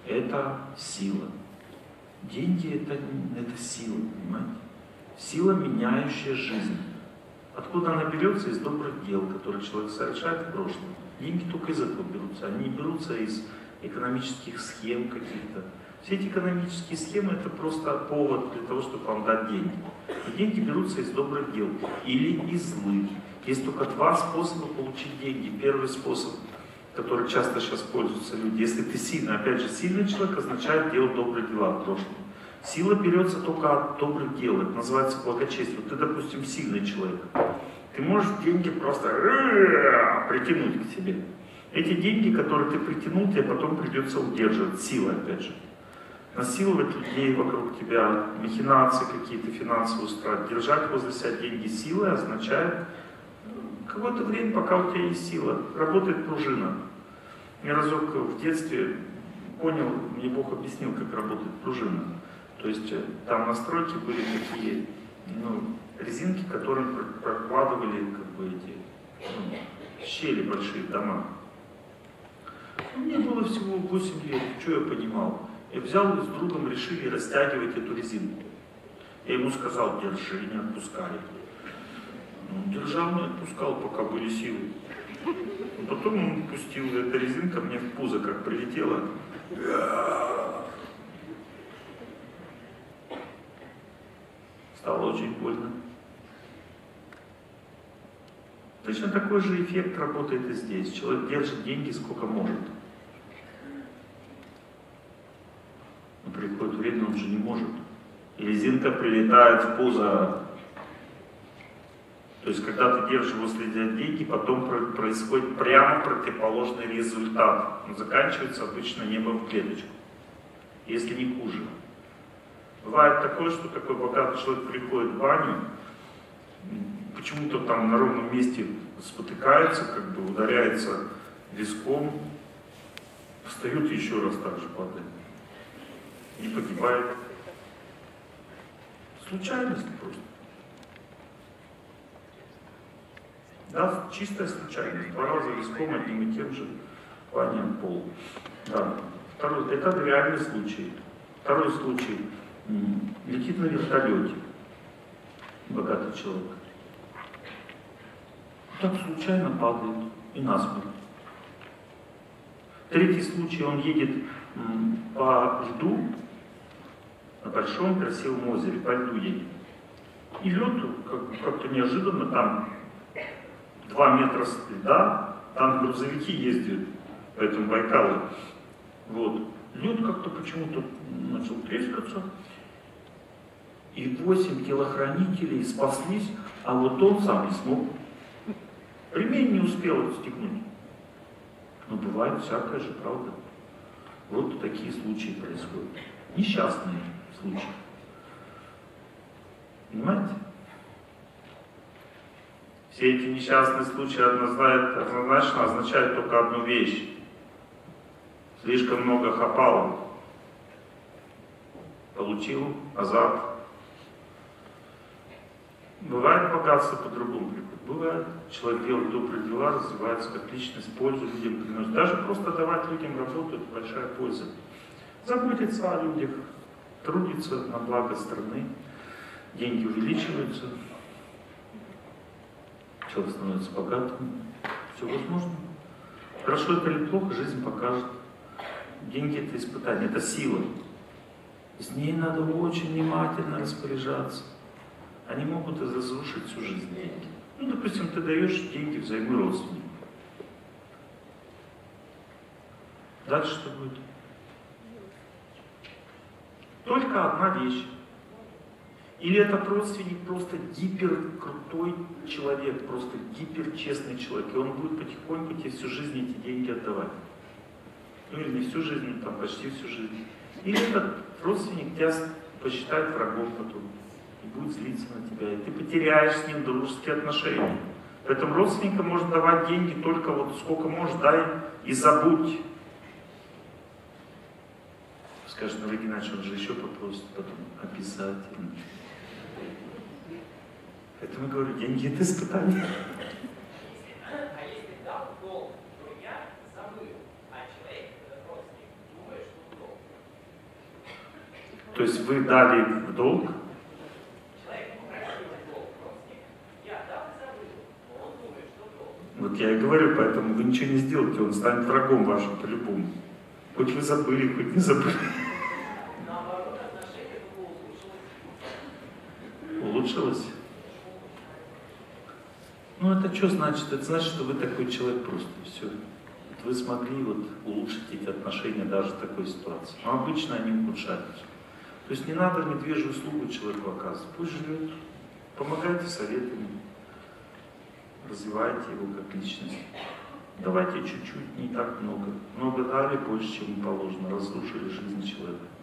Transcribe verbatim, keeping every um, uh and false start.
это сила. Деньги это, это сила, понимаете? Сила, меняющая жизнь. Откуда она берется? Из добрых дел, которые человек совершает в прошлом. Деньги только из этого берутся. Они не берутся из экономических схем каких-то. Все эти экономические схемы это просто повод для того, чтобы вам дать деньги. И деньги берутся из добрых дел или из злых. Есть только два способа получить деньги. Первый способ, который часто сейчас пользуются люди. Если ты сильный, опять же, сильный человек означает делать добрые дела в прошлом. Сила берется только от добрых дел. Это называется благочестие. Ты, допустим, сильный человек. Ты можешь деньги просто притянуть к себе. Эти деньги, которые ты притянул, тебе потом придется удерживать. Сила, опять же. Насиловать людей вокруг тебя, махинации какие-то финансовые устраивать. Держать возле себя деньги силой означает какое-то время, пока у тебя есть сила. Работает пружина. Я разок в детстве понял, мне Бог объяснил, как работает пружина. То есть там настройки были такие, ну, резинки, которым прокладывали как бы эти ну, щели большие в домах. Мне было всего восемь лет, что я понимал? Я взял и с другом решили растягивать эту резинку. Я ему сказал, держи, не отпускай. Он держал, не отпускал, пока были силы. Потом он пустил, эта резинка мне в пузо как прилетела. Стало очень больно. Точно такой же эффект работает и здесь. Человек держит деньги сколько может. Но приходит время, он же не может. И резинка прилетает в пузо. То есть, когда ты держишь возле себя деньги, потом происходит прямо противоположный результат. Он заканчивается обычно небо в клеточку. Если не хуже. Бывает такое, что такой богатый человек приходит в баню, почему-то там на ровном месте спотыкается, как бы ударяется виском, встает и еще раз так же падает. И погибает. Случайность просто. Да, чистая случайность. Два раза виском одним и тем же баням пол. Да. Второй, это реальный случай. Второй случай. Летит на вертолете. Богатый человек. Так случайно падает и насмерть. Третий случай, он едет по льду, на большом красивом озере, по льду едет. И лед как-то неожиданно, там два метра льда, там грузовики ездят по этому Байкалу. Вот. Лед как-то почему-то начал трескаться. И восемь телохранителей спаслись, а вот он сам не смог. Ремень не успел отстегнуть. Но бывает всякое же, правда? Вот такие случаи происходят. Несчастные случаи. Понимаете? Все эти несчастные случаи однозначно означают только одну вещь. Слишком много хапал. Получил азарт. Бывает богатство по-другому приходит. Бывает. Человек делает добрые дела, развивается как личность, пользу людям приносит. Даже просто давать людям работу — это большая польза. Заботиться о людях, трудиться на благо страны, деньги увеличиваются, человек становится богатым. Все возможно. Хорошо это или плохо, жизнь покажет. Деньги — это испытание, это сила. С ней надо очень внимательно распоряжаться. Они могут разрушить всю жизнь деньги. Ну, допустим, ты даешь деньги взаймы родственнику. Дальше что будет? Только одна вещь. Или этот родственник просто гиперкрутой человек, просто гиперчестный человек, и он будет потихоньку тебе всю жизнь эти деньги отдавать. Ну или не всю жизнь, там почти всю жизнь. Или этот родственник тебя посчитает врагом потом. И будет злиться на тебя, и ты потеряешь с ним дружеские отношения. Поэтому родственникам можно давать деньги только вот сколько можешь, дай и забудь. Скажешь, ну Геннадьевич, он же еще попросит потом обязательно. Поэтому я говорю, деньги — это испытание. А если дал долг, то я забыл, а человек, родственник, думает, что долг. То есть вы дали в долг? Вот я и говорю, поэтому вы ничего не сделаете, он станет врагом вашим по-любому. Хоть вы забыли, хоть не забыли. Улучшилось? Ну это что значит? Это значит, что вы такой человек просто, все. Вот вы смогли вот улучшить эти отношения даже в такой ситуации. Но обычно они ухудшаются. То есть не надо медвежью услугу человеку оказывать. Пусть живет. Помогайте советами. Развивайте его как личность. Давайте чуть-чуть, не так много. Много дали, больше, чем положено. Разрушили жизнь человека.